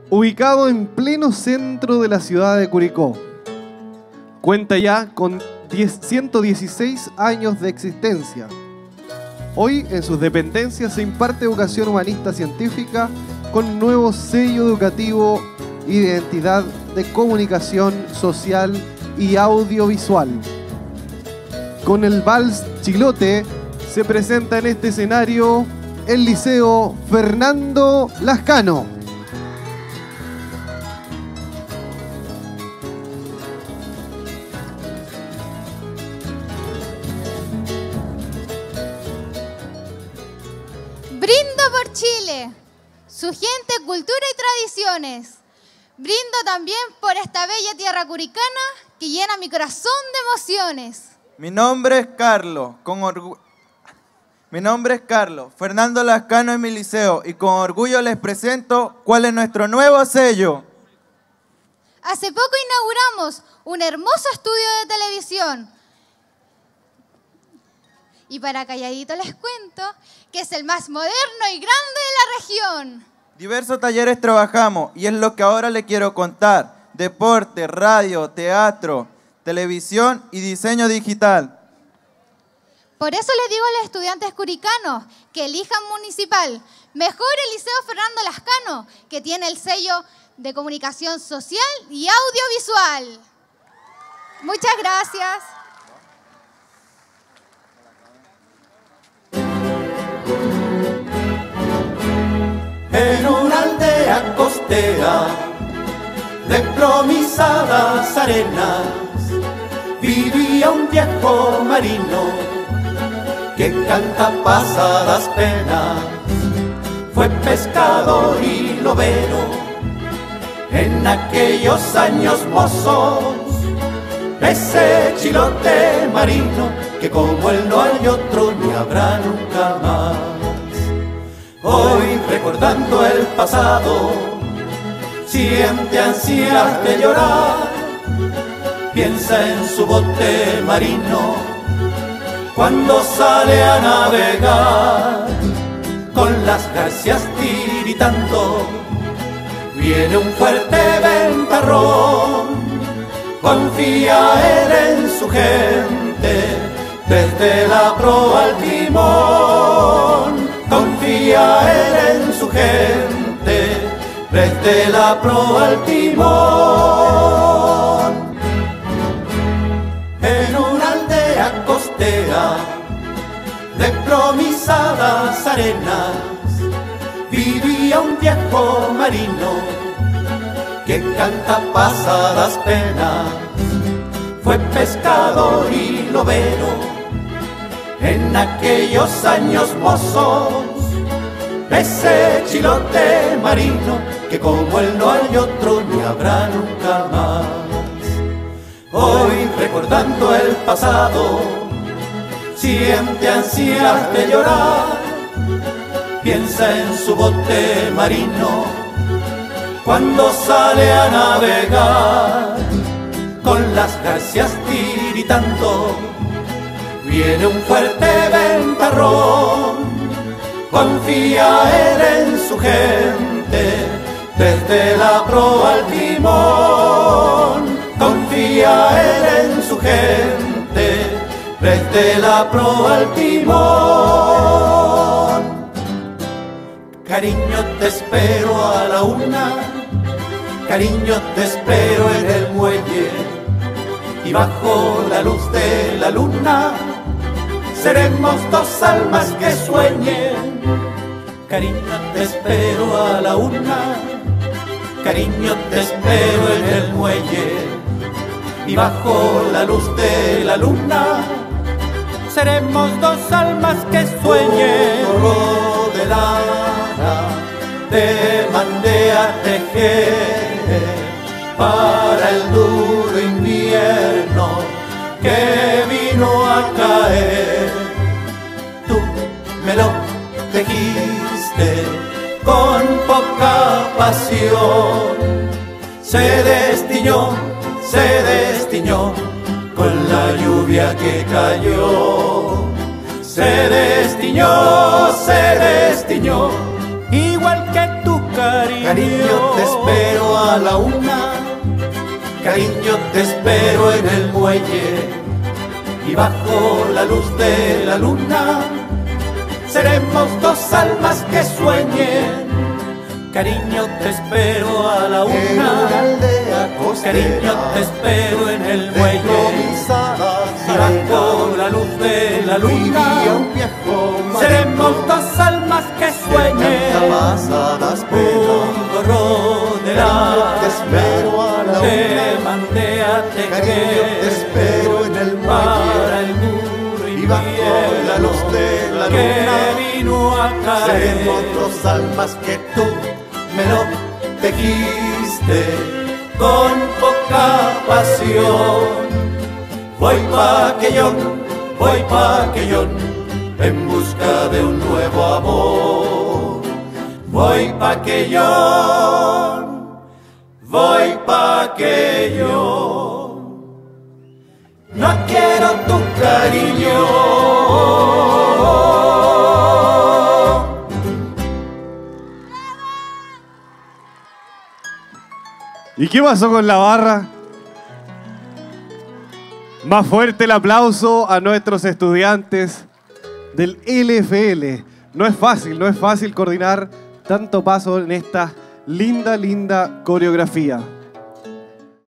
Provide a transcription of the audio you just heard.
Ubicado en pleno centro de la ciudad de Curicó. Cuenta ya con 116 años de existencia. Hoy en sus dependencias se imparte educación humanista científica con nuevo sello educativo y de identidad de comunicación social y audiovisual. Con el Vals Chilote se presenta en este escenario el Liceo Fernando Lascano. Brindo por Chile, su gente, cultura y tradiciones. Brindo también por esta bella tierra curicana que llena mi corazón de emociones. Mi nombre es Carlos, Fernando Lascano es mi liceo y con orgullo les presento cuál es nuestro nuevo sello. Hace poco inauguramos un hermoso estudio de televisión. Y para calladito les cuento que es el más moderno y grande de la región. Diversos talleres trabajamos y es lo que ahora le quiero contar. Deporte, radio, teatro, televisión y diseño digital. Por eso les digo a los estudiantes curicanos que elijan municipal. Mejor el Liceo Fernando Lascano, que tiene el sello de comunicación social y audiovisual. Muchas gracias. En una aldea costera de promisadas arenas vivía un viejo marino que canta pasadas penas. Fue pescador y lobero en aquellos años mozos, ese chilote marino que como él no hay otro ni habrá nunca más. Hoy recordando el pasado, siente ansias de llorar, piensa en su bote marino cuando sale a navegar, con las garcias tiritando, viene un fuerte ventarrón, confía él en su gente, desde la proa al timón. Confía él en su gente, desde la proa al timón. En una aldea costera de promisadas arenas vivía un viejo marino que canta pasadas penas. Fue pescador y lobero en aquellos años mozos, ese chilote marino que como él no hay otro ni habrá nunca más. Hoy recordando el pasado, siente ansias de llorar, piensa en su bote marino cuando sale a navegar, con las garcias tiritando, viene un fuerte ventarrón, confía él en su gente, desde la proa al timón. Confía él en su gente, desde la proa al timón. Cariño, te espero a la una, cariño, te espero en el muelle, y bajo la luz de la luna seremos dos almas que sueñen. Cariño, te espero a la una, cariño, te espero en el muelle, y bajo la luz de la luna seremos dos almas que sueñen. Gorro de lana te mandé a tejer para el duro invierno que vino a caer. Tú me lo tejiste con poca pasión, se destiñó con la lluvia que cayó. Se destiñó, igual que tu cariño. Cariño, te espero a la una. Cariño, te espero en el muelle. Y bajo la luz de la luna seremos dos almas que sueñen. Cariño, te espero a la una. En una aldea costera, cariño, te espero en el muelle. Y bajo la luz de la luna un viejo seremos dos almas que sueñen. Un gorro de la te espero a la te una. mandé a tejer. Cariño, te espero en el para el muelle. burro Y bajo la luz de la que luna vino a caer. seremos dos almas que tú Me lo tejiste con poca pasión. Voy pa' Quellón, en busca de un nuevo amor. Voy pa' Quellón, no quiero tu cariño. ¿Y qué pasó con la barra? Más fuerte el aplauso a nuestros estudiantes del LFL. No es fácil coordinar tanto paso en esta linda coreografía.